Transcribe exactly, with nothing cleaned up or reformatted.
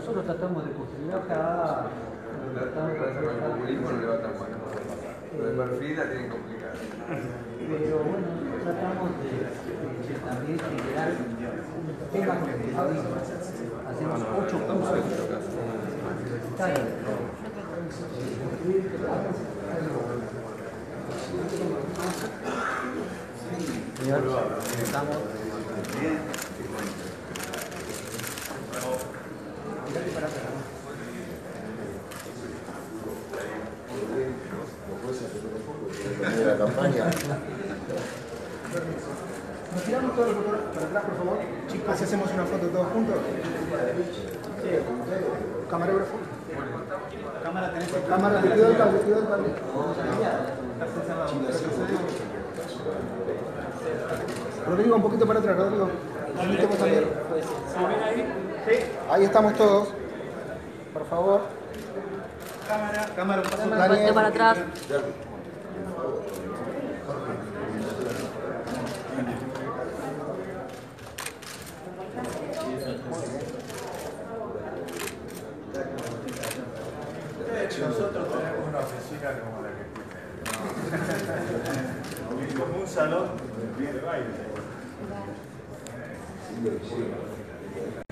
nosotros tratamos de construir acá. Tratamos de hacer el populismo no le va tan bueno. Pero de perfil la tienen complicada. Pero bueno, tratamos de, de también generar temas con periodismo. Hacemos ocho cursos universitarios. Señor, estamos. De la campaña. ¿Nos tiramos todos los fotos para atrás, por favor? Chicos, si hacemos una foto todos juntos. Sí. Camarógrafo. Cámara, tenés que... Cámara, te pido el cable, te pido el cable. Rodrigo, un poquito para atrás, Rodrigo. Permíteme también. Sí. Ahí estamos todos. Por favor. Cámara, cámara, un paso. Daniel, para atrás. Nosotros tenemos una oficina como la que tiene, como un salón de baile.